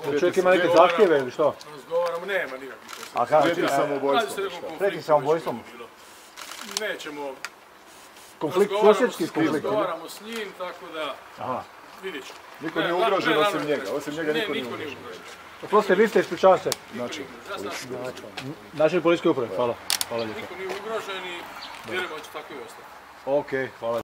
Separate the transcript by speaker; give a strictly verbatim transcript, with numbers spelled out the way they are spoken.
Speaker 1: Čovjek ima neke zahtjeve ili što?
Speaker 2: Razgovaramo, nema nikakvih
Speaker 1: A kako?
Speaker 3: Prijeti samoubojstvom.
Speaker 1: Prijeti samoubojstvom?
Speaker 2: Nećemo...
Speaker 1: Konflikt, susjedski konflikt.
Speaker 2: Razgovaramo s njim, tako da...
Speaker 1: Aha.
Speaker 2: Vidjet ću.
Speaker 3: Niko nije ugrožen osim njega, osim njega niko nije ugrožen.
Speaker 1: Oprostite, vi ste, ispričavam se.
Speaker 3: Znači,
Speaker 1: Načelnik policijske uprave, hvala. Hvala lijepo.
Speaker 2: Niko nije ugrožen i vjerujemo da će tako i ostati.
Speaker 1: Ok, hvala.